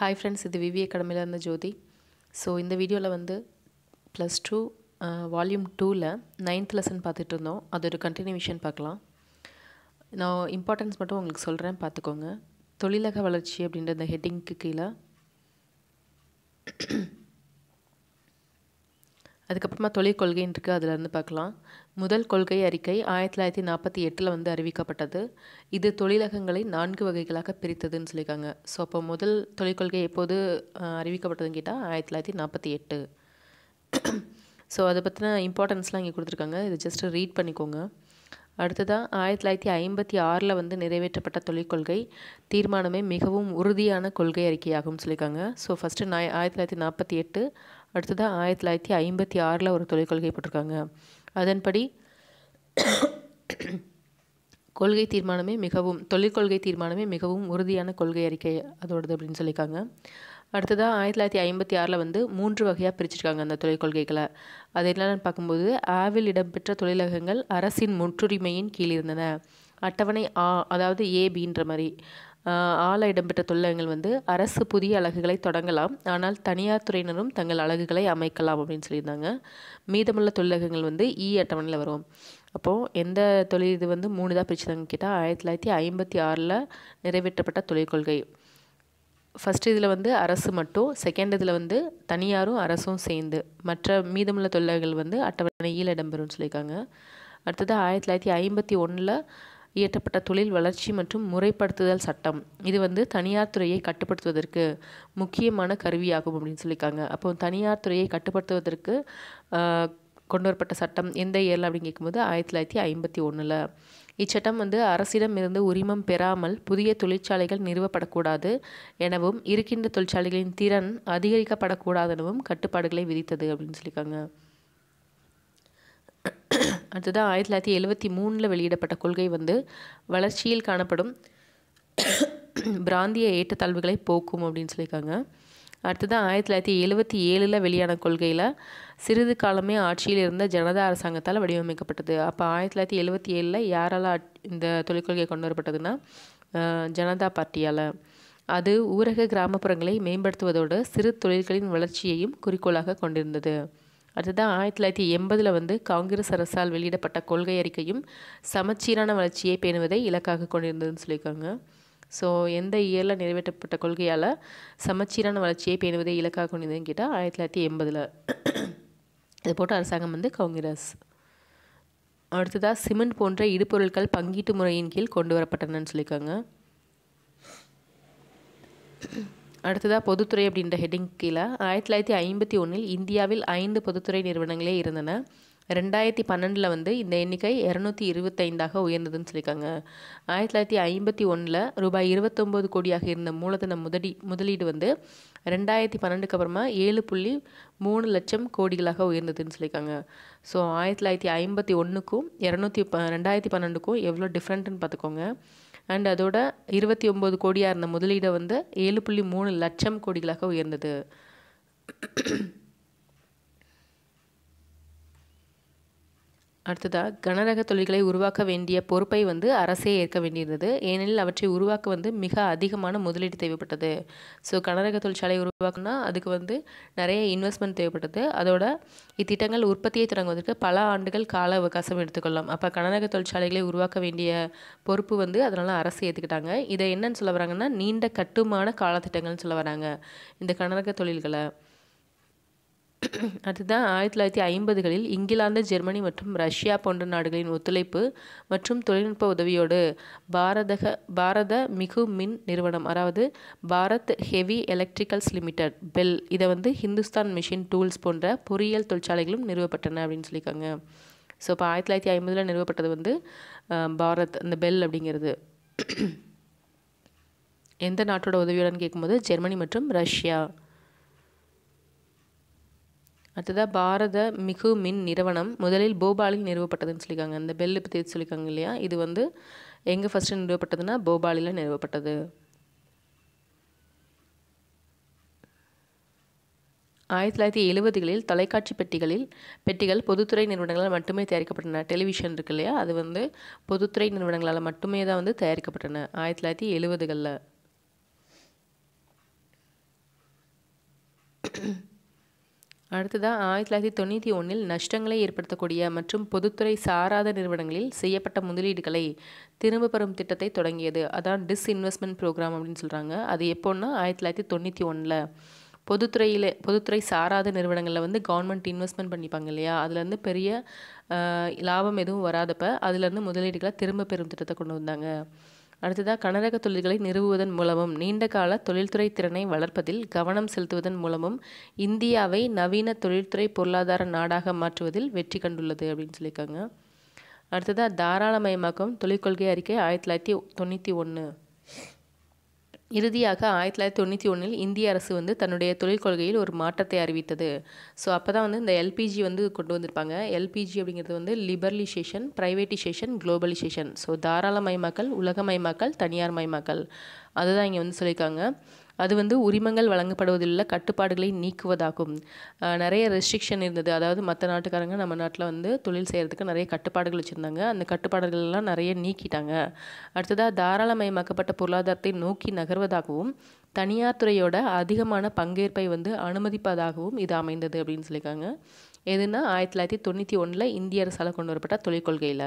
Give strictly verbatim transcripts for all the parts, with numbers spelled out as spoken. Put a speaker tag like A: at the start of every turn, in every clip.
A: Hi friends, இது விவி அகாடமியில் இருந்த ஜோதி. ஸோ இந்த வீடியோவில் வந்து ப்ளஸ் டூ வால்யூம் டூவில் நைன்த் லெசன் பார்த்துட்டு இருந்தோம். அது ஒரு கண்டினியூஷன் பார்க்கலாம். நான் இம்பார்ட்டன்ஸ் மட்டும் உங்களுக்கு சொல்கிறேன், பார்த்துக்கோங்க. தொழிலக வளர்ச்சி அப்படின்ற இந்த ஹெட்டிங்க்கு கீழே அதுக்கப்புறமா தொழில் கொள்கைன்னு இருக்குது, அதில் இருந்து பார்க்கலாம். முதல் கொள்கை அறிக்கை ஆயிரத்தி தொள்ளாயிரத்தி நாற்பத்தி எட்டில் வந்து அறிவிக்கப்பட்டது. இது தொழிலகங்களை நான்கு வகைகளாக பிரித்ததுன்னு சொல்லியிருக்காங்க. ஸோ அப்போ முதல் தொழில் கொள்கை எப்போது அறிவிக்கப்பட்டதுன்னு கேட்டால் ஆயிரத்தி தொள்ளாயிரத்தி நாற்பத்தி எட்டு. ஸோ அதை பற்றின இம்பார்ட்டன்ஸ்லாம் இங்கே கொடுத்துருக்காங்க, இது ஜஸ்ட் ரீட் பண்ணிக்கோங்க. அடுத்ததாக ஆயிரத்தி தொள்ளாயிரத்தி ஐம்பத்தி ஆறில் வந்து நிறைவேற்றப்பட்ட தொழிற்கொள்கை தீர்மானமே மிகவும் உறுதியான கொள்கை அறிக்கையாகும் சொல்லியிருக்காங்க. ஸோ ஃபஸ்ட்டு நான் ஆயிரத்தி தொள்ளாயிரத்தி நாற்பத்தி எட்டு, அடுத்ததாக ஆயிரத்தி தொள்ளாயிரத்தி ஐம்பத்தி ஆறில் ஒரு தொழிற்கொள்கை போட்டிருக்காங்க. அதன்படி கொள்கை தீர்மானமே மிகவும் தொழிற்கொள்கை தீர்மானமே மிகவும் உறுதியான கொள்கை அறிக்கை அதோடது அப்படின்னு சொல்லியிருக்காங்க. அடுத்ததாக ஆயிரத்தி தொள்ளாயிரத்தி ஐம்பத்தி ஆறில் வந்து மூன்று வகையாக பிரிச்சிருக்காங்க அந்த தொழிற்கொள்கைகளை. அது என்னென்னு பார்க்கும்போது, ஆவில் இடம்பெற்ற தொழிலகங்கள் அரசின் முற்றுரிமையின் கீழ் இருந்தன. அட்டவணை ஆ, அதாவது ஏபின்ற மாதிரி ஆல இடம்பெற்ற தொழிலகங்கள் வந்து அரசு புதிய அலகுகளை தொடங்கலாம், ஆனால் தனியார் துறையினரும் தங்கள் அலகுகளை அமைக்கலாம் அப்படின்னு சொல்லியிருந்தாங்க. மீதமுள்ள தொழிலகங்கள் வந்து இ அட்டவணையில் வரும். அப்போது எந்த தொழில் இது வந்து மூணு தான் பிரிச்சுதாங்க கேட்டால் ஆயிரத்தி தொள்ளாயிரத்தி ஐம்பத்தி ஆறில் நிறைவேற்றப்பட்ட தொழிற்கொள்கை. ஃபஸ்ட் இதில் வந்து அரசு மட்டும், செகண்ட் இதில் வந்து தனியாரும் அரசும் சேர்ந்து, மற்ற மீதமுள்ள தொழிலாளர்கள் வந்து அட்டவணையில் இடம்பெறும்னு சொல்லியிருக்காங்க. அடுத்தது ஆயிரத்தி தொள்ளாயிரத்தி ஐம்பத்தி ஒன்றில் இயற்றப்பட்ட தொழில் வளர்ச்சி மற்றும் முறைப்படுத்துதல் சட்டம். இது வந்து தனியார் துறையை கட்டுப்படுத்துவதற்கு முக்கியமான கருவியாகும் அப்படின்னு சொல்லியிருக்காங்க. அப்போ தனியார் துறையை கட்டுப்படுத்துவதற்கு கொண்டு வரப்பட்ட சட்டம் எந்த இயரில் அப்படின்னு கேட்கும்போது ஆயிரத்தி தொள்ளாயிரத்தி ஐம்பத்தி ஒன்றில். இச்சட்டம் வந்து அரசிடம் இருந்து உரிமம் பெறாமல் புதிய தொழிற்சாலைகள் நிறுவப்படக்கூடாது எனவும் இருக்கின்ற தொழிற்சாலைகளின் திறன் அதிகரிக்கப்படக்கூடாது எனவும் கட்டுப்பாடுகளை விதித்தது அப்படின்னு சொல்லியிருக்காங்க. அடுத்ததான் ஆயிரத்தி தொள்ளாயிரத்தி எழுபத்தி மூணில் வெளியிடப்பட்ட கொள்கை வந்து வளர்ச்சியில் காணப்படும் பிராந்திய ஏற்றத்தாழ்வுகளை போக்கும் அப்படின்னு சொல்லியிருக்காங்க. அடுத்ததான் ஆயிரத்தி தொள்ளாயிரத்தி எழுபத்தி ஏழில் வெளியான கொள்கையில் சிறிது காலமே ஆட்சியில் இருந்த ஜனதா அரசாங்கத்தால் வடிவமைக்கப்பட்டது. அப்போ ஆயிரத்தி தொள்ளாயிரத்தி எழுபத்தி ஏழில் யாரால் இந்த தொழிற்கொள்கை கொண்டு வரப்பட்டதுன்னா ஜனதா பார்ட்டியால். அது ஊரக கிராமப்புறங்களை மேம்படுத்துவதோடு சிறு தொழில்களின் வளர்ச்சியையும் குறிக்கோளாக கொண்டிருந்தது. அடுத்ததான் ஆயிரத்தி தொள்ளாயிரத்தி எண்பதில் வந்து காங்கிரஸ் அரசால் வெளியிடப்பட்ட கொள்கை அறிக்கையும் சமச்சீரான வளர்ச்சியை பேணுவதை இலக்காக கொண்டிருந்ததுன்னு சொல்லியிருக்காங்க. ஸோ எந்த இயரில் நிறைவேற்றப்பட்ட கொள்கையால் சமச்சீரான வளர்ச்சியை பேணுவதை இலக்காக கொண்டிருந்ததுன்னு கேட்டால் ஆயிரத்தி தொள்ளாயிரத்தி எண்பதில். இது போட்ட அரசாங்கம் வந்து காங்கிரஸ். அடுத்ததாக சிமெண்ட் போன்ற இடுபொருட்கள் பங்கீட்டு முறையின் கீழ் கொண்டு வரப்பட்டனன்னு சொல்லியிருக்காங்க. அடுத்ததாக பொதுத்துறை அப்படின்ற ஹெட்டிங் கீழே ஆயிரத்தி தொள்ளாயிரத்தி ஐம்பத்தி ஒன்றில் இந்தியாவில் ஐந்து பொதுத்துறை நிறுவனங்களே இருந்தன. ரெண்டாயிரத்தி பன்னெண்டில் வந்து இந்த எண்ணிக்கை இரநூத்தி இருபத்தைந்தாக உயர்ந்ததுன்னு சொல்லியிருக்காங்க. ஆயிரத்தி தொள்ளாயிரத்தி ஐம்பத்தி ஒன்றில் ரூபாய் இருபத்தொம்போது கோடியாக இருந்த மூலதன முதலீ முதலீடு வந்து ரெண்டாயிரத்தி பன்னெண்டுக்கு அப்புறமா ஏழு புள்ளி மூணு லட்சம் கோடிகளாக உயர்ந்ததுன்னு சொல்லியிருக்காங்க. ஸோ ஆயிரத்தி தொள்ளாயிரத்தி ஐம்பத்தி ஒன்றுக்கும் இரநூத்தி ப ரெண்டாயிரத்தி பன்னெண்டுக்கும் எவ்வளோ டிஃப்ரெண்ட்டுன்னு பார்த்துக்கோங்க. அண்ட் அதோட இருபத்தி ஒம்பது கோடியாக இருந்த முதலீடை வந்து ஏழு புள்ளி மூணு லட்சம் கோடிகளாக உயர்ந்தது. அடுத்ததாக கனரக தொழில்களை உருவாக்க வேண்டிய பொறுப்பை வந்து அரசே ஏற்க வேண்டியிருந்தது. ஏனெனில் அவற்றை உருவாக்க வந்து மிக அதிகமான முதலீடு தேவைப்பட்டது. ஸோ கனரக தொழிற்சாலை உருவாக்குனா அதுக்கு வந்து நிறைய இன்வெஸ்ட்மெண்ட் தேவைப்பட்டது. அதோட இத்திட்டங்கள் உற்பத்தியை தொடங்குவதற்கு பல ஆண்டுகள் கால அவகாசம் எடுத்துக்கொள்ளலாம். அப்போ கனரக தொழிற்சாலைகளை உருவாக்க வேண்டிய பொறுப்பு வந்து அதனால் அரசு ஏற்றுக்கிட்டாங்க. இதை என்னன்னு சொல்ல வராங்கன்னா நீண்ட கட்டுமான காலத்திட்டங்கள்னு சொல்ல வராங்க இந்த கனரக தொழில்களை. அதுதான் ஆயிரத்தி தொள்ளாயிரத்தி ஐம்பதுகளில் இங்கிலாந்து, ஜெர்மனி மற்றும் ரஷ்யா போன்ற நாடுகளின் ஒத்துழைப்பு மற்றும் தொழில்நுட்ப உதவியோடு பாரதக பாரத மிகு மின் நிறுவனம், அதாவது Bharat heavy electricals limited BHEL, இதை வந்து ஹிந்துஸ்தான் மிஷின் டூல்ஸ் போன்ற பொறியியல் தொழிற்சாலைகளும் நிறுவப்பட்டன அப்படின்னு சொல்லியிருக்காங்க. ஸோ இப்போ ஆயிரத்தி தொள்ளாயிரத்தி ஐம்பதில் நிறுவப்பட்டது வந்து பாரத், அந்த பெல் அப்படிங்கிறது எந்த நாட்டோட உதவியோடன்னு கேட்கும்போது ஜெர்மனி மற்றும் ரஷ்யா. அடுத்ததாக பாரத மிகு மின் நிறுவனம் முதலில் போபாலில் நிறுவப்பட்டதுன்னு சொல்லியிருக்காங்க. அந்த பெல்லு பற்றி சொல்லியிருக்காங்க இல்லையா, இது வந்து எங்கே ஃபஸ்ட்டு நிறுவப்பட்டதுன்னா போபாலில் நிறுவப்பட்டது. ஆயிரத்தி தொள்ளாயிரத்தி எழுபதுகளில் தொலைக்காட்சி பெட்டிகளில் பெட்டிகள் பொதுத்துறை நிறுவனங்களால் மட்டுமே தயாரிக்கப்பட்டன. டெலிவிஷன் இருக்கு இல்லையா, அது வந்து பொதுத்துறை நிறுவனங்களால் மட்டுமே தான் வந்து தயாரிக்கப்பட்டன ஆயிரத்தி தொள்ளாயிரத்தி எழுபதுகளில். அடுத்ததாக ஆயிரத்தி தொள்ளாயிரத்தி தொண்ணூற்றி ஒன்றில் நஷ்டங்களை ஏற்படுத்தக்கூடிய மற்றும் பொதுத்துறை சாராத நிறுவனங்களில் செய்யப்பட்ட முதலீடுகளை திரும்ப பெறும் திட்டத்தை தொடங்கியது. அதான் டிஸ்இன்வெஸ்ட்மெண்ட் ப்ரோக்ராம் அப்படின்னு சொல்கிறாங்க. அது எப்போன்னா ஆயிரத்தி தொள்ளாயிரத்தி தொண்ணூற்றி ஒன்றில் பொதுத்துறையில் பொதுத்துறை சாராத நிறுவனங்களில் வந்து கவர்மெண்ட் இன்வெஸ்ட்மெண்ட் பண்ணிப்பாங்க இல்லையா, அதுலேருந்து பெரிய லாபம் எதுவும் வராதப்ப அதுலேருந்து முதலீடுகளை திரும்ப பெறும் திட்டத்தை கொண்டு வந்தாங்க. அடுத்ததாக கனரக தொழில்களை நிறுவுவதன் மூலமும் நீண்ட கால தொழில்துறை திறனை வளர்ப்பதில் கவனம் செலுத்துவதன் மூலமும் இந்தியாவை நவீன தொழில்துறை பொருளாதார நாடாக மாற்றுவதில் வெற்றி கண்டுள்ளது அப்படின்னு சொல்லியிருக்காங்க. அடுத்ததாக தாராளமயமாக்கம் தொழிற்கொள்கை அறிக்கை ஆயிரத்தி தொள்ளாயிரத்தி தொண்ணூற்றி ஒன்று. இறுதியாக ஆயிரத்தி தொள்ளாயிரத்தி தொண்ணூற்றி ஒன்றில் இந்திய அரசு வந்து தன்னுடைய தொழில் கொள்கையில் ஒரு மாற்றத்தை அறிவித்தது. ஸோ அப்போ தான் வந்து இந்த எல்பிஜி வந்து கொண்டு வந்திருப்பாங்க. எல்பிஜி அப்படிங்கிறது வந்து லிபரலைசேஷன், ப்ரைவேட்டைசேஷன், குளோபலைசேஷன். ஸோ தாராளமயமாக்கல், உலகமயமாக்கல், தனியார் மயமாக்கல், அதுதான் இங்கே வந்து சொல்லியிருக்காங்க. அது வந்து உரிமங்கள் வழங்கப்படுவதில் உள்ள கட்டுப்பாடுகளை நீக்குவதாகும். நிறைய ரெஸ்ட்ரிக்ஷன் இருந்தது. அதாவது மற்ற நாட்டுக்காரங்க நம்ம நாட்டில் வந்து தொழில் செய்கிறதுக்கு நிறைய கட்டுப்பாடுகள் வச்சுருந்தாங்க. அந்த கட்டுப்பாடுகள்லாம் நிறைய நீக்கிட்டாங்க. அடுத்ததாக தாராளமயமாக்கப்பட்ட பொருளாதாரத்தை நோக்கி நகர்வதாகவும் தனியார் துறையோட அதிகமான பங்கேற்பை வந்து அனுமதிப்பதாகவும் இது அமைந்தது அப்படின்னு சொல்லியிருக்காங்க. எதுனா ஆயிரத்தி தொள்ளாயிரத்தி தொண்ணூற்றி ஒன்றில் இந்திய அரசால் கொண்டு வரப்பட்ட தொழில் கொள்கையில்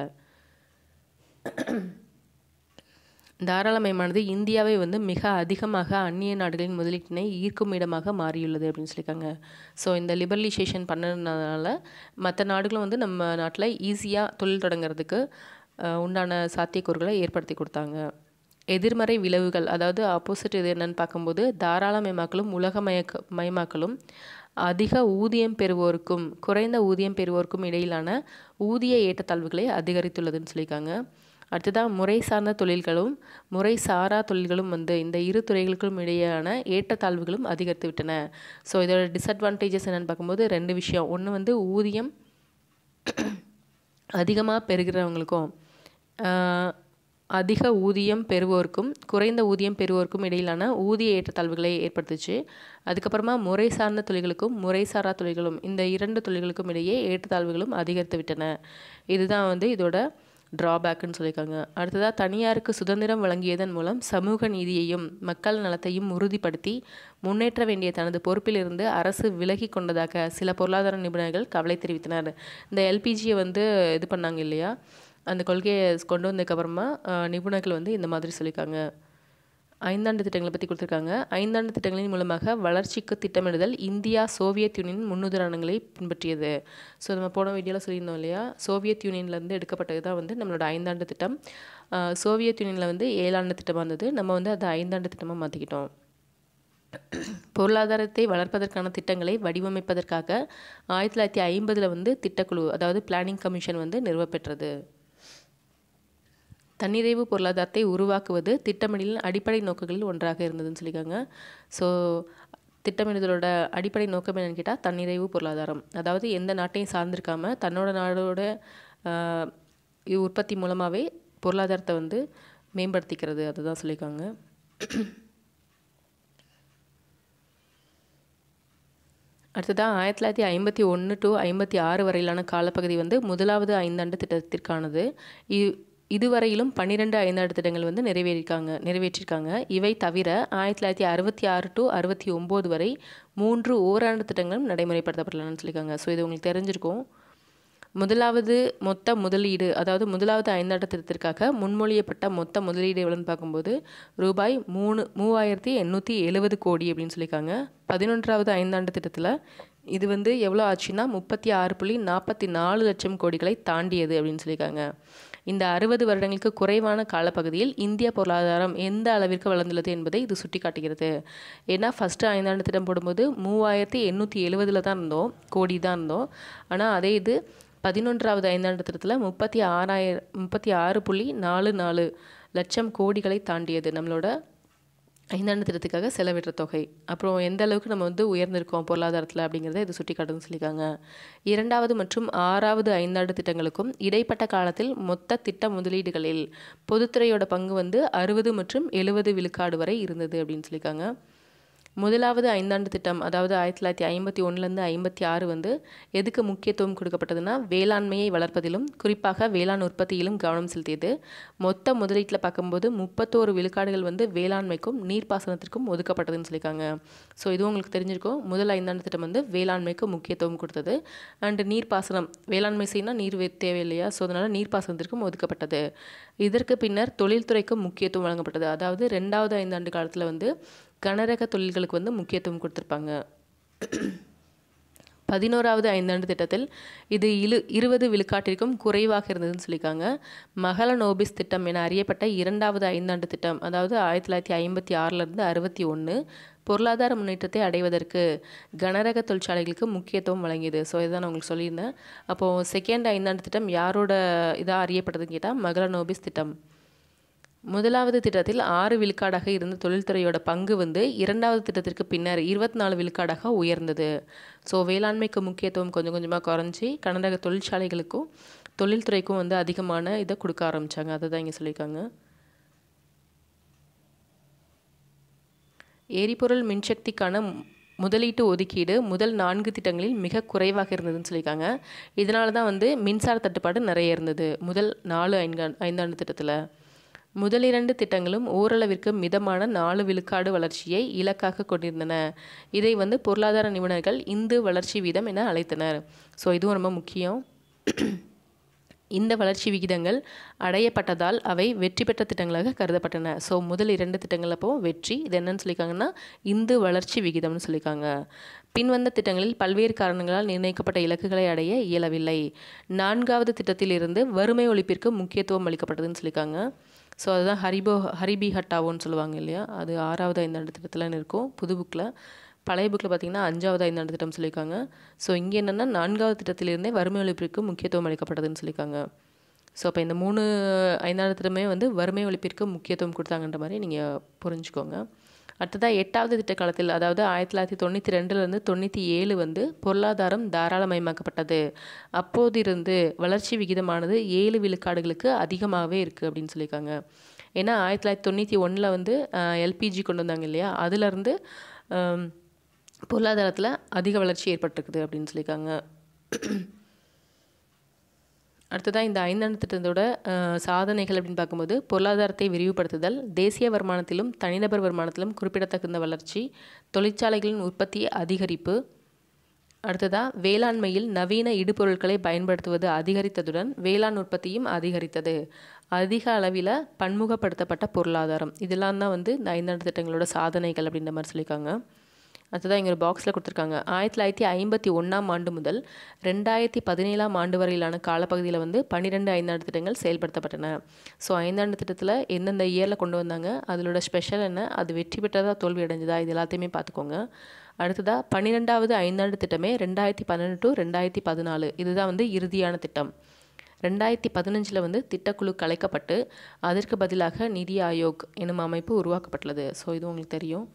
A: தாராளமயமானது இந்தியாவை வந்து மிக அதிகமாக அந்நிய நாடுகளின் முதலீட்டினை ஈர்க்கும் இடமாக மாறியுள்ளது அப்படின்னு சொல்லியிருக்காங்க. ஸோ இந்த லிபரலைசேஷன் பண்ணதுனால மற்ற நாடுகளும் வந்து நம்ம நாட்டில் ஈஸியாக தொழில் தொடங்குறதுக்கு உண்டான சாத்தியக்கூறுகளை ஏற்படுத்தி கொடுத்தாங்க. எதிர்மறை விளைவுகள், அதாவது ஆப்போசிட் இது என்னன்னு பார்க்கும்போது தாராளமயமாக்கலும் உலகமயக்க மயமாக்கலும் அதிக ஊதியம் பெறுவோருக்கும் குறைந்த ஊதியம் பெறுவோருக்கும் இடையிலான ஊதிய ஏற்றத்தாழ்வுகளை அதிகரித்துள்ளதுன்னு சொல்லியிருக்காங்க. அடுத்ததாக முறை சார்ந்த தொழில்களும் முறை சாரா தொழில்களும் வந்து இந்த இரு துறைகளுக்கும் இடையேயான ஏற்றத்தாழ்வுகளும் அதிகரித்து விட்டன. ஸோ இதோட டிஸ்அட்வான்டேஜஸ் என்னென்னு பார்க்கும்போது ரெண்டு விஷயம். ஒன்று வந்து ஊதியம் அதிகமாக பெறுகிறவங்களுக்கும் அதிக ஊதியம் பெறுவோருக்கும் குறைந்த ஊதியம் பெறுவோருக்கும் இடையிலான ஊதிய ஏற்றத்தாழ்வுகளை ஏற்படுத்துச்சு. அதுக்கப்புறமா முறை சார்ந்த தொழில்களுக்கும் முறை சாரா தொழில்களும் இந்த இரண்டு தொழில்களுக்கும் இடையே ஏற்றத்தாழ்வுகளும் அதிகரித்து விட்டன. இதுதான் வந்து இதோட ட்ராபேக்குன்னு சொல்லியிருக்காங்க. அடுத்ததாக தனியாருக்கு சுதந்திரம் வழங்கியதன் மூலம் சமூக நீதியையும் மக்கள் நலத்தையும் உறுதிப்படுத்தி முன்னேற்ற வேண்டிய தனது பொறுப்பிலிருந்து அரசு விலகி கொண்டதாக சில பொருளாதார நிபுணர்கள் கவலை தெரிவித்தனர். இந்த எல்பிஜியை வந்து இது பண்ணாங்க இல்லையா, அந்த கொள்கையை கொண்டு வந்ததுக்கப்புறமா நிபுணர்கள் வந்து இந்த மாதிரி சொல்லியிருக்காங்க. ஐந்தாண்டு திட்டங்களை பற்றி கொடுத்துருக்காங்க. ஐந்தாண்டு திட்டங்களின் மூலமாக வளர்ச்சிக்கு திட்டமிடுதல் இந்தியா சோவியத் யூனியன் முன்னுதாரணங்களை பின்பற்றியது. ஸோ நம்ம போன வீடியோவில் சொல்லியிருந்தோம் இல்லையா, சோவியத் யூனியன்லேருந்து எடுக்கப்பட்டது தான் வந்து நம்மளோட ஐந்தாண்டு திட்டம். சோவியத் யூனியனில் வந்து ஏழாண்டு திட்டமாக இருந்தது. நம்ம வந்து அதை ஐந்தாண்டு திட்டமாக மாற்றிக்கிட்டோம். பொருளாதாரத்தை வளர்ப்பதற்கான திட்டங்களை வடிவமைப்பதற்காக ஆயிரத்தி தொள்ளாயிரத்தி ஐம்பதில் வந்து திட்டக்குழு, அதாவது பிளானிங் கமிஷன் வந்து நிறுவப்பெற்றது. தன்னிறைவு பொருளாதாரத்தை உருவாக்குவது திட்டமிடலின் அடிப்படை நோக்கங்களில் ஒன்றாக இருந்ததுன்னு சொல்லியிருக்காங்க. ஸோ திட்டமிடுதலோட அடிப்படை நோக்கம் என்னன்னு கேட்டால் தன்னிறைவு பொருளாதாரம், அதாவது எந்த நாட்டையும் சார்ந்திருக்காம தன்னோட நாடோட உற்பத்தி மூலமாகவே பொருளாதாரத்தை வந்து மேம்படுத்திக்கிறது, அதுதான் சொல்லியிருக்காங்க. அடுத்ததாக ஆயிரத்தி தொள்ளாயிரத்தி ஐம்பத்தி ஒன்று டு ஐம்பத்தி ஆறு வரையிலான காலப்பகுதி வந்து முதலாவது ஐந்தாண்டு திட்டத்திற்கானது. இதுவரையிலும் பன்னிரெண்டு ஐந்தாண்டு திட்டங்கள் வந்து நிறைவேறியிருக்காங்க நிறைவேற்றிருக்காங்க இவை தவிர ஆயிரத்தி தொள்ளாயிரத்தி அறுபத்தி ஆறு டு அறுபத்தி ஒம்பது வரை மூன்று ஓராண்டு திட்டங்களும் நடைமுறைப்படுத்தப்படலாம்னு சொல்லியிருக்காங்க. ஸோ இது உங்களுக்கு தெரிஞ்சிருக்கும். முதலாவது மொத்த முதலீடு, அதாவது முதலாவது ஐந்தாண்டு திட்டத்திற்காக முன்மொழியப்பட்ட மொத்த முதலீடு எவ்வளோன்னு பார்க்கும்போது ரூபாய் மூணு மூவாயிரத்தி எண்ணூற்றி எழுபது கோடி அப்படின்னு சொல்லியிருக்காங்க. பதினொன்றாவது ஐந்தாண்டு திட்டத்தில் இது வந்து எவ்வளோ ஆச்சுன்னா முப்பத்தி ஆறு புள்ளி நாற்பத்தி நாலு லட்சம் கோடிகளை தாண்டியது அப்படின்னு சொல்லியிருக்காங்க. இந்த அறுபது வருடங்களுக்கு குறைவான காலப்பகுதியில் இந்திய பொருளாதாரம் எந்த அளவிற்கு வளர்ந்துள்ளது என்பதை இது சுட்டி காட்டுகிறது. ஏன்னா ஃபஸ்ட்டு ஐந்தாண்டு திட்டம் போடும்போது மூவாயிரத்தி எண்ணூற்றி எழுபதில் தான் இருந்தோம் கோடி தான் இருந்தோம் ஆனால் அதே இது பதினொன்றாவது ஐந்தாண்டு திட்டத்தில் முப்பத்தி ஆறாயிரம் முப்பத்தி ஆறு புள்ளி நாலு நாலு லட்சம் கோடிகளை தாண்டியது நம்மளோட ஐந்தாண்டு திட்டத்துக்காக செலவிடுற தொகை. அப்புறம் எந்த அளவுக்கு நம்ம வந்து உயர்ந்திருக்கோம் பொருளாதாரத்தில் அப்படிங்கிறத இது சுட்டி காட்டுதுன்னு சொல்லியிருக்காங்க. இரண்டாவது மற்றும் ஆறாவது ஐந்தாண்டு திட்டங்களுக்கும் இடைப்பட்ட காலத்தில் மொத்த திட்ட முதலீடுகளில் பொதுத்துறையோட பங்கு வந்து அறுபது மற்றும் எழுபது விழுக்காடு வரை இருந்தது அப்படின்னு சொல்லியிருக்காங்க. முதலாவது ஐந்தாண்டு திட்டம் அதாவது ஆயிரத்தி தொள்ளாயிரத்தி ஐம்பத்தி ஒன்றுலேருந்து ஐம்பத்தி ஆறு வந்து எதுக்கு முக்கியத்துவம் கொடுக்கப்பட்டதுன்னா வேளாண்மையை வளர்ப்பதிலும் குறிப்பாக வேளாண் உற்பத்தியிலும் கவனம் செலுத்தியது. மொத்த முதலீட்டில் பார்க்கும்போது முப்பத்தோரு விழுக்காடுகள் வந்து வேளாண்மைக்கும் நீர்ப்பாசனத்திற்கும் ஒதுக்கப்பட்டதுன்னு சொல்லியிருக்காங்க. ஸோ இதுவும் உங்களுக்கு தெரிஞ்சிருக்கும். முதல் ஐந்தாண்டு திட்டம் வந்து வேளாண்மைக்கு முக்கியத்துவம் கொடுத்தது. அண்டு நீர்ப்பாசனம் வேளாண்மை செய்யணும் நீர் தேவை இல்லையா, ஸோ அதனால் நீர்ப்பாசனத்திற்கும் ஒதுக்கப்பட்டது. இதற்கு பின்னர் தொழில்துறைக்கும் முக்கியத்துவம் வழங்கப்பட்டது. அதாவது ரெண்டாவது ஐந்தாண்டு காலத்தில் வந்து கனரக தொழில்களுக்கு வந்து முக்கியத்துவம் கொடுத்துருப்பாங்க. பதினோராவது ஐந்தாண்டு திட்டத்தில் இது இழு இருபது விழுக்காட்டிற்கும் குறைவாக இருந்ததுன்னு சொல்லியிருக்காங்க. மகளநோபிஸ் திட்டம் என அறியப்பட்ட இரண்டாவது ஐந்தாண்டு திட்டம் அதாவது ஆயிரத்தி தொள்ளாயிரத்தி ஐம்பத்தி ஆறிலிருந்து அறுபத்தி ஒன்று பொருளாதார முன்னேற்றத்தை அடைவதற்கு கனரக தொழிற்சாலைகளுக்கு முக்கியத்துவம் வழங்கியது. ஸோ இதை நான் உங்களுக்கு சொல்லியிருந்தேன். அப்போது செகண்ட் ஐந்தாண்டு திட்டம் யாரோட இதாக அறியப்பட்டதுன்னு கேட்டால் மகளநோபிஸ் திட்டம். முதலாவது திட்டத்தில் ஆறு விழுக்காடாக இருந்த தொழில்துறையோட பங்கு வந்து இரண்டாவது திட்டத்திற்கு பின்னர் இருபத்தி நாலு விழுக்காடாக உயர்ந்தது. ஸோ வேளாண்மைக்கு முக்கியத்துவம் கொஞ்சம் கொஞ்சமாக குறைஞ்சி கனரக தொழிற்சாலைகளுக்கும் தொழில்துறைக்கும் வந்து அதிகமான இதை கொடுக்க ஆரம்பித்தாங்க. அதை தான் இங்கே சொல்லியிருக்காங்க. எரிபொருள் மின்சக்திக்கான முதலீட்டு ஒதுக்கீடு முதல் நான்கு திட்டங்களில் மிக குறைவாக இருந்ததுன்னு சொல்லியிருக்காங்க. இதனால தான் வந்து மின்சார தட்டுப்பாடு நிறைய இருந்தது முதல் நாலு ஐந்து ஐந்தாண்டு திட்டத்தில். முதல் இரண்டு திட்டங்களும் ஓரளவிற்கு மிதமான நாலு விழுக்காடு வளர்ச்சியை இலக்காக கொண்டிருந்தன. இதை வந்து பொருளாதார நிபுணர்கள் இந்து வளர்ச்சி வீதம் என அழைத்தனர். ஸோ இதுவும் ரொம்ப முக்கியம். இந்த வளர்ச்சி விகிதங்கள் அடையப்பட்டதால் அவை வெற்றி பெற்ற திட்டங்களாக கருதப்பட்டன. ஸோ முதல் இரண்டு திட்டங்கள் அப்போ வெற்றி. இது என்னன்னு சொல்லியிருக்காங்கன்னா இந்து வளர்ச்சி விகிதம்னு சொல்லியிருக்காங்க. பின்வந்த திட்டங்களில் பல்வேறு காரணங்களால் நிர்ணயிக்கப்பட்ட இலக்குகளை அடைய இயலவில்லை. நான்காவது திட்டத்திலிருந்து வறுமை ஒழிப்பிற்கு முக்கியத்துவம் அளிக்கப்பட்டதுன்னு சொல்லியிருக்காங்க. ஸோ அதுதான் ஹரிபோ ஹரிபி ஹட்டாவோன்னு சொல்லுவாங்க இல்லையா, அது ஆறாவது ஐந்தாண்டு திட்டத்தில் இருக்கும். புது புக்கில் பழைய புக்கில் பார்த்திங்கன்னா அஞ்சாவது ஐந்தாண்டு திட்டம் சொல்லியிருக்காங்க. ஸோ இங்கே என்னென்னா நான்காவது திட்டத்திலிருந்தே வறுமை ஒழிப்பிற்கு முக்கியத்துவம் அளிக்கப்பட்டதுன்னு சொல்லியிருக்காங்க. ஸோ அப்போ இந்த மூணு ஐந்தாண்டு திட்டமே வந்து வறுமை ஒழிப்பிற்கு முக்கியத்துவம் கொடுத்தாங்கன்ற மாதிரி நீங்கள் புரிஞ்சுக்கோங்க. அடுத்ததாக எட்டாவது திட்ட காலத்தில் அதாவது ஆயிரத்தி தொள்ளாயிரத்தி தொண்ணூற்றி ரெண்டுலேருந்து தொண்ணூற்றி ஏழு வந்து பொருளாதாரம் தாராளமயமாக்கப்பட்டது. அப்போதிருந்து வளர்ச்சி விகிதமானது ஏழு விழுக்காடுகளுக்கு அதிகமாகவே இருக்குது அப்படின்னு சொல்லியிருக்காங்க. ஏன்னா ஆயிரத்தி தொள்ளாயிரத்தி தொண்ணூற்றி ஒன்றில் வந்து எல்பிஜி கொண்டு வந்தாங்க இல்லையா, அதுலேருந்து பொருளாதாரத்தில் அதிக வளர்ச்சி ஏற்பட்டிருக்குது அப்படின்னு சொல்லியிருக்காங்க. அடுத்ததாக இந்த ஐந்தாண்டு திட்டத்தோட சாதனைகள் அப்படின்னு பார்க்கும்போது பொருளாதாரத்தை விரிவுபடுத்துதல், தேசிய வருமானத்திலும் தனிநபர் வருமானத்திலும் குறிப்பிடத்தகுந்த வளர்ச்சி, தொழிற்சாலைகளின் உற்பத்தி அதிகரிப்பு. அடுத்ததாக வேளாண்மையில் நவீன இடுபொருட்களை பயன்படுத்துவது அதிகரித்ததுடன் வேளாண் உற்பத்தியும் அதிகரித்தது. அதிக அளவில் பன்முகப்படுத்தப்பட்ட பொருளாதாரம். இதெல்லாம் தான் வந்து இந்த ஐந்தாண்டு திட்டங்களோட சாதனைகள் அப்படின்ற மாதிரி சொல்லியிருக்காங்க. அடுத்ததாக இங்கே ஒரு பாக்ஸில் கொடுத்துருக்காங்க. ஆயிரத்தி தொள்ளாயிரத்தி ஐம்பத்தி ஒன்றாம் ஆண்டு முதல் ரெண்டாயிரத்தி பதினேழாம் ஆண்டு வரையிலான காலப்பகுதியில் வந்து பன்னிரெண்டு ஐந்தாண்டு திட்டங்கள் செயல்படுத்தப்பட்டன. ஸோ ஐந்தாண்டு திட்டத்தில் எந்தெந்த இயரில் கொண்டு வந்தாங்க, அதோட ஸ்பெஷல் என்ன, அது வெற்றி பெற்றதா தோல்வி அடைஞ்சதா, இது எல்லாத்தையுமே பார்த்துக்கோங்க. அடுத்ததாக பன்னிரெண்டாவது ஐந்தாண்டு திட்டமே ரெண்டாயிரத்தி பன்னெண்டு டு ரெண்டாயிரத்தி பதினாலு இதுதான் வந்து இறுதியான திட்டம். ரெண்டாயிரத்தி பதினஞ்சில் வந்து திட்டக்குழு கலைக்கப்பட்டு அதற்கு பதிலாக நிதி ஆயோக் எனும் அமைப்பு உருவாக்கப்பட்டுள்ளது. ஸோ இது உங்களுக்கு தெரியும்.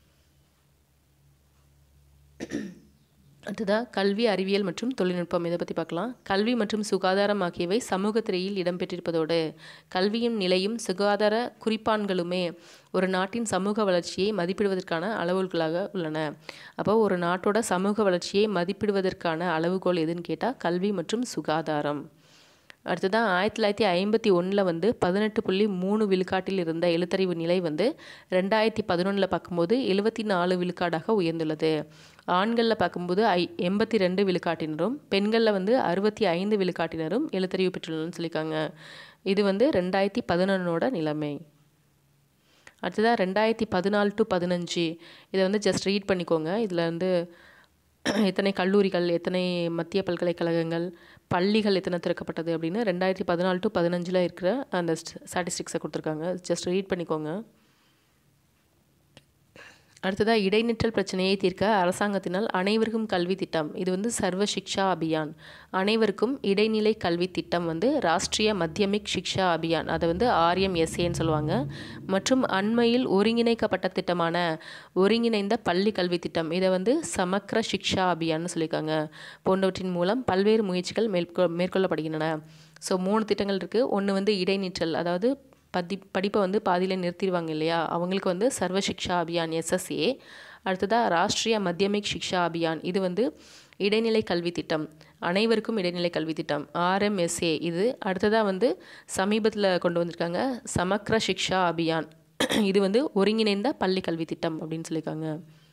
A: அடுத்ததாக கல்வி, அறிவியல் மற்றும் தொழில்நுட்பம் இதை பற்றி பார்க்கலாம். கல்வி மற்றும் சுகாதாரம் ஆகியவை சமூக திரையில் இடம்பெற்றிருப்பதோடு கல்வியும் நிலையும் சுகாதார குறிப்பான்களுமே ஒரு நாட்டின் சமூக வளர்ச்சியை மதிப்பிடுவதற்கான அளவுகோல்களாக உள்ளன. அப்போ ஒரு நாட்டோட சமூக வளர்ச்சியை மதிப்பிடுவதற்கான அளவுகோல் எதுன்னு கேட்டால் கல்வி மற்றும் சுகாதாரம். அடுத்ததான் ஆயிரத்தி தொள்ளாயிரத்தி ஐம்பத்தி ஒன்றில் வந்து பதினெட்டு புள்ளி மூணு விழுக்காட்டில் இருந்த எழுத்தறிவு நிலை வந்து ரெண்டாயிரத்தி பதினொன்றில் பார்க்கும்போது எழுபத்தி நாலு விழுக்காடாக உயர்ந்துள்ளது. ஆண்களில் பார்க்கும்போது ஐ எண்பத்தி ரெண்டு விழுக்காட்டினரும் பெண்களில் வந்து அறுபத்தி ஐந்து விழுக்காட்டினரும் எழுத்தறிவு பெற்றுள்ளன்னு சொல்லியிருக்காங்க. இது வந்து ரெண்டாயிரத்தி பதினொன்னோட நிலைமை. அடுத்ததாக ரெண்டாயிரத்தி பதினாலு டு பதினஞ்சு இதை வந்து ஜஸ்ட் ரீட் பண்ணிக்கோங்க. இதில் வந்து எத்தனை கல்லூரிகள், எத்தனை மத்திய பல்கலைக்கழகங்கள், பள்ளிகள் எத்தனை திறக்கப்பட்டது அப்படின்னு ரெண்டாயிரத்தி பதினாலு டு பதினஞ்சில் இருக்கிற அந்த ஸ்டாட்டிஸ்டிக்ஸை கொடுத்துருக்காங்க. ஜஸ்ட் ரீட் பண்ணிக்கோங்க. அடுத்ததாக இடைநிற்றல் பிரச்சனையை தீர்க்க அரசாங்கத்தினால் அனைவருக்கும் கல்வி திட்டம், இது வந்து சர்வ சிக்ஷா அபியான். அனைவருக்கும் இடைநிலை கல்வி திட்டம் வந்து ராஷ்ட்ரிய மத்தியமிக் சிக்ஷா அபியான், அதை வந்து ஆர்எம்எஸ்ஏன்னு சொல்லுவாங்க. மற்றும் அண்மையில் ஒருங்கிணைக்கப்பட்ட திட்டமான ஒருங்கிணைந்த பள்ளி கல்வி திட்டம், இதை வந்து சமக்ர சிக்ஷா அபியான்னு சொல்லியிருக்காங்க. போன்றவற்றின் மூலம் பல்வேறு முயற்சிகள் மேற்கொ மேற்கொள்ளப்படுகின்றன. ஸோ மூணு திட்டங்கள் இருக்குது. ஒன்று வந்து இடைநிற்றல், அதாவது பதி படிப்பை வந்து பாதியில் நிறுத்திடுவாங்க இல்லையா, அவங்களுக்கு வந்து சர்வ சிக்ஷா அபியான் எஸ்எஸ்ஏ. அடுத்ததாக ராஷ்ட்ரிய மத்தியமிக் சிக்ஷா அபியான், இது வந்து இடைநிலை கல்வி திட்டம், அனைவருக்கும் இடைநிலை கல்வி திட்டம் ஆர்எம்எஸ்ஏ இது. அடுத்ததாக வந்து சமீபத்தில் கொண்டு வந்திருக்காங்க சமக்ர சிக்ஷா அபியான், இது வந்து ஒருங்கிணைந்த பள்ளி கல்வி திட்டம் அப்படின்னு சொல்லியிருக்காங்க.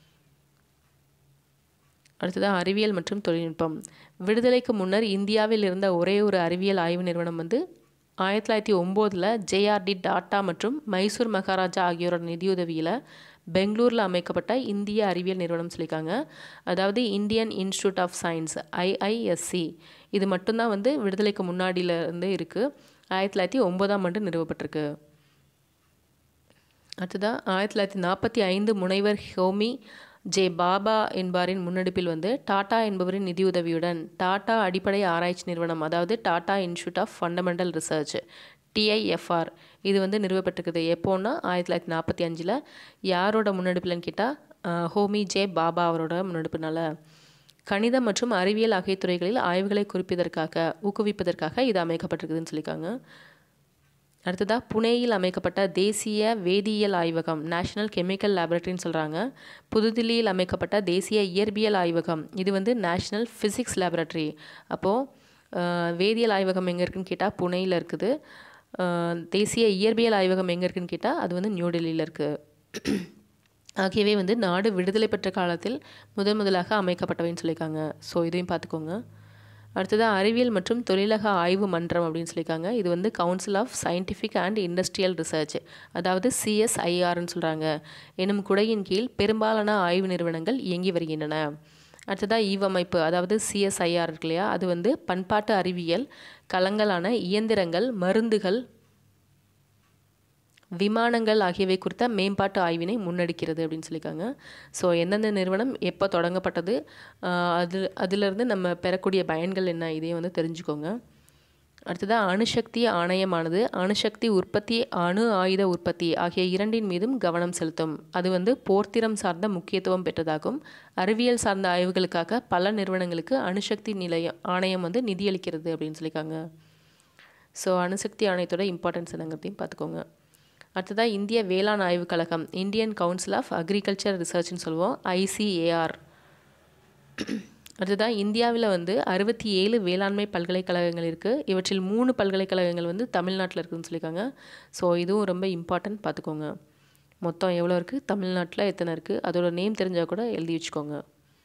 A: அடுத்ததாக அறிவியல் மற்றும் தொழில்நுட்பம். விடுதலைக்கு முன்னர் இந்தியாவில் இருந்த ஒரே ஒரு அறிவியல் ஆய்வு நிறுவனம் வந்து ஆயிரத்தி தொள்ளாயிரத்தி ஒம்போதில் ஜேஆர்டி டாட்டா மற்றும் மைசூர் மகாராஜா ஆகியோரோட நிதியுதவியில் பெங்களூரில் அமைக்கப்பட்ட இந்திய அறிவியல் நிறுவனம் சொல்லியிருக்காங்க. அதாவது Indian Institute of Science IISc. இது மட்டும்தான் வந்து விடுதலைக்கு முன்னாடியிலேருந்து இருக்குது. ஆயிரத்தி தொள்ளாயிரத்தி ஒம்போதாம் ஆண்டு நிறுவப்பட்டிருக்கு. அடுத்ததாக ஆயிரத்தி தொள்ளாயிரத்தி நாற்பத்தி ஐந்து முனைவர் ஹோமி ஜே பாபா என்பாரின் முன்னெடுப்பில் வந்து டாடா என்பவரின் நிதியுதவியுடன் டாடா அடிப்படை ஆராய்ச்சி நிறுவனம், அதாவது Tata Institute of Fundamental Research TIFR, இது வந்து நிறுவப்பட்டிருக்குது. எப்போன்னா ஆயிரத்தி தொள்ளாயிரத்தி நாற்பத்தி அஞ்சில். யாரோட முன்னெடுப்புலன்னு கேட்டால் ஹோமி ஜே பாபா அவரோட முன்னெடுப்புனால. கணிதம் மற்றும் அறிவியல் ஆகிய துறைகளில் ஆய்வுகளை குறிப்பதற்காக ஊக்குவிப்பதற்காக இது அமைக்கப்பட்டிருக்குதுன்னு சொல்லியிருக்காங்க. அடுத்ததாக புனேயில் அமைக்கப்பட்ட தேசிய வேதியியல் ஆய்வகம் நேஷனல் கெமிக்கல் லேபரட்டரின்னு சொல்கிறாங்க. புதுதில்லியில் அமைக்கப்பட்ட தேசிய இயற்பியல் ஆய்வகம், இது வந்து நேஷ்னல் ஃபிசிக்ஸ் லேபரட்டரி. அப்போது வேதியியல் ஆய்வகம் எங்கே இருக்குதுன்னு கேட்டால் புனேயில் இருக்குது. தேசிய இயற்பியல் ஆய்வகம் எங்கே இருக்குதுன்னு கேட்டால் அது வந்து நியூ டெல்லியில் இருக்குது. ஆகியவை வந்து நாடு விடுதலை பெற்ற காலத்தில் முதன் முதலாக அமைக்கப்பட்டவைன்னு சொல்லியிருக்காங்க. ஸோ இதையும் பார்த்துக்கோங்க. அடுத்ததாக அறிவியல் மற்றும் தொழிலக ஆய்வு மன்றம் அப்படின்னு சொல்லியிருக்காங்க. இது வந்து Council of Scientific and Industrial Research, அதாவது சிஎஸ்ஐஆர்னு சொல்கிறாங்க, எனும் குடையின் கீழ் பெரும்பாலான ஆய்வு நிறுவனங்கள் இயங்கி வருகின்றன. அடுத்ததாக ஈவமைப்பு, அதாவது சிஎஸ்ஐஆர் இருக்கு இல்லையா, அது வந்து பண்பாட்டு அறிவியல், களங்களான இயந்திரங்கள், மருந்துகள், விமானங்கள் ஆகியவை குறித்த மேம்பாட்டு ஆய்வினை முன்னெடுக்கிறது அப்படின்னு சொல்லியிருக்காங்க. ஸோ எந்தெந்த நிறுவனம் எப்போ தொடங்கப்பட்டது, அது அதிலிருந்து நம்ம பெறக்கூடிய பயன்கள் என்ன, இதையும் வந்து தெரிஞ்சுக்கோங்க. அடுத்ததாக அணுசக்தி ஆணையமானது அணுசக்தி உற்பத்தி, அணு ஆயுத உற்பத்தி ஆகிய இரண்டின் மீதும் கவனம் செலுத்தும். அது வந்து போர்த்திறம் சார்ந்த முக்கியத்துவம் பெற்றதாகும். அறிவியல் சார்ந்த ஆய்வுகளுக்காக பல நிறுவனங்களுக்கு அணுசக்தி நிலையம் ஆணையம் வந்து நிதியளிக்கிறது அப்படின்னு சொல்லியிருக்காங்க. ஸோ அணுசக்தி ஆணையத்தோட இம்பார்ட்டன்ஸ் என்னங்கிறதையும் பார்த்துக்கோங்க. அடுத்ததாக இந்திய வேளாண் ஆய்வுக் கழகம், இந்தியன் கவுன்சில் ஆஃப் அக்ரிகல்ச்சர் ரிசர்ச்னு சொல்லுவோம், ஐசிஏஆர். அடுத்ததாக இந்தியாவில் வந்து அறுபத்தி ஏழு வேளாண்மை பல்கலைக்கழகங்கள் இருக்குது. இவற்றில் மூணு பல்கலைக்கழகங்கள் வந்து தமிழ்நாட்டில் இருக்குதுன்னு சொல்லியிருக்காங்க. ஸோ இதுவும் ரொம்ப இம்பார்ட்டன்ட், பார்த்துக்கோங்க. மொத்தம் எவ்வளோ இருக்குது, தமிழ்நாட்டில் எத்தனை இருக்குது, அதோட நேம் தெரிஞ்சால் கூட எழுதி வச்சுக்கோங்க.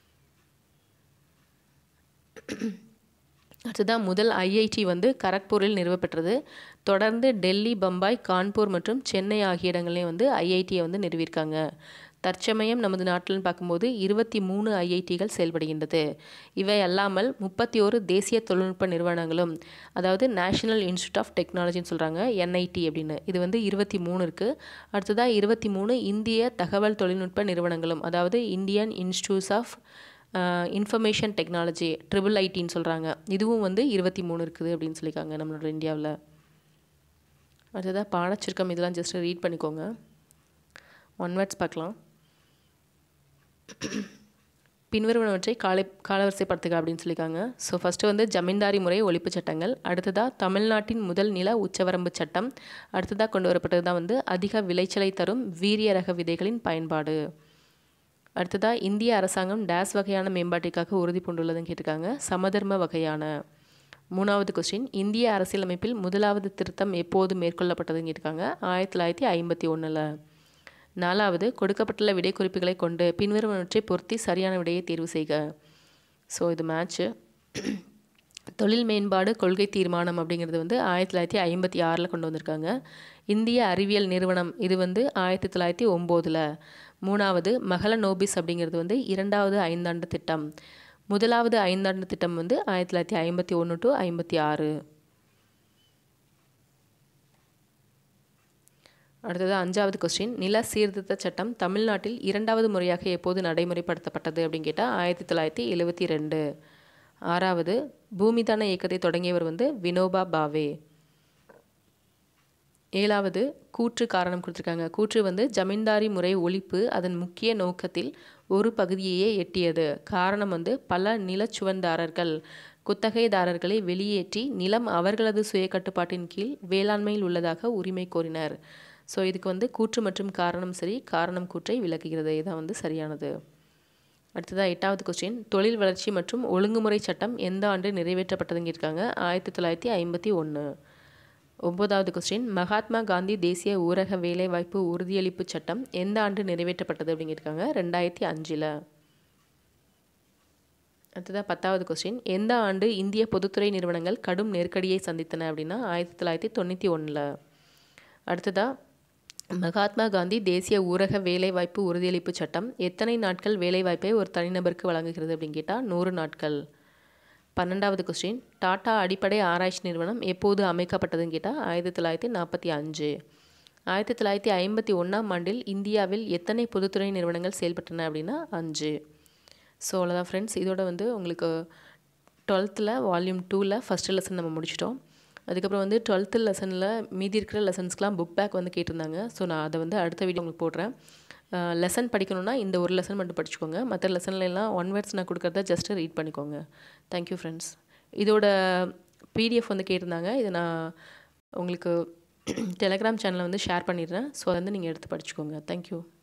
A: அடுத்ததான் முதல் ஐஐடி வந்து கரக்பூரில் நிறுவப்பெற்றது. தொடர்ந்து டெல்லி, பம்பாய், கான்பூர் மற்றும் சென்னை ஆகிய இடங்களையும் வந்து ஐஐடியை வந்து நிறுவியிருக்காங்க. தற்சமயம் நமது நாட்டில்னு பார்க்கும்போது இருபத்தி மூணு ஐஐடிகள் செயல்படுகின்றது. இவை அல்லாமல் முப்பத்தி ஓரு தேசிய தொழில்நுட்ப நிறுவனங்களும், அதாவது நேஷனல் இன்ஸ்டியூட் ஆஃப் டெக்னாலஜின்னு சொல்கிறாங்க, என்ஐடி அப்படின்னு, இது வந்து இருபத்தி மூணு இருக்குது. அடுத்ததாக இருபத்தி மூணு இந்திய தகவல் தொழில்நுட்ப நிறுவனங்களும், அதாவது Indian Institutes of Information Technology triple ஐடின்னு சொல்கிறாங்க, இதுவும் வந்து இருபத்தி மூணு இருக்குது அப்படின்னு சொல்லியிருக்காங்க நம்மளோட இந்தியாவில். அடுத்ததாக பாடச்சுருக்கம், இதெல்லாம் ஜஸ்ட் ரீட் பண்ணிக்கோங்க. ஒன் வேர்ட்ஸ் பார்க்கலாம். பின்வருவனவற்றை காலை காலவரிசைப்படுத்துக அப்படின்னு சொல்லியிருக்காங்க. ஸோ ஃபஸ்ட்டு வந்து ஜமீன்தாரி முறை ஒழிப்பு சட்டங்கள். அடுத்ததாக தமிழ்நாட்டின் முதல் நில உச்சவரம்பு சட்டம். அடுத்ததாக கொண்டு வரப்பட்டது தான் வந்து அதிக விளைச்சலை தரும் வீரிய ரக விதைகளின் பயன்பாடு. அடுத்ததாக இந்திய அரசாங்கம் டேஸ் வகையான மேம்பாட்டிற்காக உறுதி பூண்டுள்ளதுன்னு கேட்டிருக்காங்க, சமதர்ம வகையான. மூணாவது கொஸ்டின், இந்திய அரசியலமைப்பில் முதலாவது திருத்தம் எப்போது மேற்கொள்ளப்பட்டதுன்னு கேட்டிருக்காங்க, ஆயிரத்தி தொள்ளாயிரத்தி ஐம்பத்தி ஒன்றில். நாலாவது, கொடுக்கப்பட்டுள்ள விடை குறிப்புகளை கொண்டு பின்வருவனவற்றை பொருத்தி சரியான விடையை தேர்வு செய்க. ஸோ இது மேட்ச்சு. தொழில் மேம்பாடு கொள்கை தீர்மானம் அப்படிங்கிறது வந்து ஆயிரத்தி தொள்ளாயிரத்தி ஐம்பத்தி ஆறில் கொண்டு வந்திருக்காங்க. இந்திய அறிவியல் நிறுவனம், இது வந்து ஆயிரத்தி தொள்ளாயிரத்தி ஒம்போதில். மூணாவது, மகள நோபிஸ் அப்படிங்கிறது வந்து இரண்டாவது ஐந்தாண்டு திட்டம். முதலாவது ஐந்தாண்டு திட்டம் வந்து ஆயிரத்தி தொள்ளாயிரத்தி ஐம்பத்தி ஒன்று டு ஐம்பத்தி ஆறு. அடுத்தது அஞ்சாவது கொஸ்டின், நில சீர்திருத்த சட்டம் தமிழ்நாட்டில் இரண்டாவது முறையாக எப்போது நடைமுறைப்படுத்தப்பட்டது அப்படின்னு கேட்டால் ஆயிரத்தி தொள்ளாயிரத்தி எழுபத்தி ரெண்டு. ஆறாவது, பூமிதான இயக்கத்தை தொடங்கியவர் வந்து வினோபா பாவே. ஏழாவது, கூற்று காரணம் கொடுத்துருக்காங்க. கூற்று வந்து ஜமீன்தாரி முறை ஒழிப்பு அதன் முக்கிய நோக்கத்தில் ஒரு பகுதியையே எட்டியது. காரணம் வந்து பல நிலச்சுவந்தாரர்கள் குத்தகைதாரர்களை வெளியேற்றி நிலம் அவர்களது சுய கட்டுப்பாட்டின் கீழ் வேளாண்மையில் உள்ளதாக உரிமை கோரினர். ஸோ இதுக்கு வந்து கூற்று மற்றும் காரணம் சரி, காரணம் கூற்றை விளக்குகிறது. இதான் வந்து சரியானது. அடுத்ததாக எட்டாவது கொஸ்டின், தொழில் வளர்ச்சி மற்றும் ஒழுங்குமுறை சட்டம் எந்த ஆண்டு நிறைவேற்றப்பட்டதுங்க இருக்காங்க? ஆயிரத்தி தொள்ளாயிரத்தி ஐம்பத்தி ஒன்று. ஒன்பதாவது கொஸ்டின், மகாத்மா காந்தி தேசிய ஊரக வேலைவாய்ப்பு உறுதியளிப்பு சட்டம் எந்த ஆண்டு நிறைவேற்றப்பட்டது அப்படிங்கிருக்காங்க? ரெண்டாயிரத்தி அஞ்சில். அடுத்ததாக பத்தாவது கொஸ்டின், எந்த ஆண்டு இந்திய பொதுத்துறை நிறுவனங்கள் கடும் நெருக்கடியை சந்தித்தன அப்படின்னா ஆயிரத்தி தொள்ளாயிரத்தி தொண்ணூற்றி ஒன்றில். அடுத்ததாக மகாத்மா காந்தி தேசிய ஊரக வேலைவாய்ப்பு உறுதியளிப்பு சட்டம் எத்தனை நாட்கள் வேலைவாய்ப்பை ஒரு தனிநபருக்கு வழங்குகிறது அப்படின்னு கேட்டால் நூறு நாட்கள். பன்னெண்டாவது கொஸ்டின், டாடா அடிப்படை ஆராய்ச்சி நிறுவனம் எப்போது அமைக்கப்பட்டதுன்னு கேட்டால் ஆயிரத்தி தொள்ளாயிரத்தி நாற்பத்தி அஞ்சு. ஆயிரத்தி தொள்ளாயிரத்தி ஐம்பத்தி ஒன்றாம் ஆண்டில் இந்தியாவில் எத்தனை பொதுத்துறை நிறுவனங்கள் செயல்பட்டன அப்படின்னா அஞ்சு. ஸோ அவ்வளோதான் ஃப்ரெண்ட்ஸ். இதோட வந்து உங்களுக்கு டுவெல்த்தில் வால்யூம் டூவில் ஃபஸ்ட்டு லெசன் நம்ம முடிச்சிட்டோம். அதுக்கப்புறம் வந்து டுவெல்த்து லெசனில் மீதி இருக்கிற லெசன்ஸ்க்கெலாம் புக் பேக் வந்து கேட்டிருந்தாங்க. ஸோ நான் அதை வந்து அடுத்த வீடியோ உங்களுக்கு போடுறேன். லெசன் படிக்கணுன்னா இந்த ஒரு லெசன் மட்டும் படிச்சுக்கோங்க. மற்ற லெசன்லாம் ஒன் வேர்ட்ஸ் நான் கொடுக்குறத ஜஸ்ட்டு ரீட் பண்ணிக்கோங்க. Thank you friends. இதோட பிடிஎஃப் வந்து கேட்டிருந்தாங்க. இதை நான் உங்களுக்கு டெலகிராம் சேனலில் வந்து ஷேர் பண்ணிடுறேன். ஸோ அதை வந்து நீங்கள் எடுத்து படிச்சுக்கோங்க. தேங்க்யூ.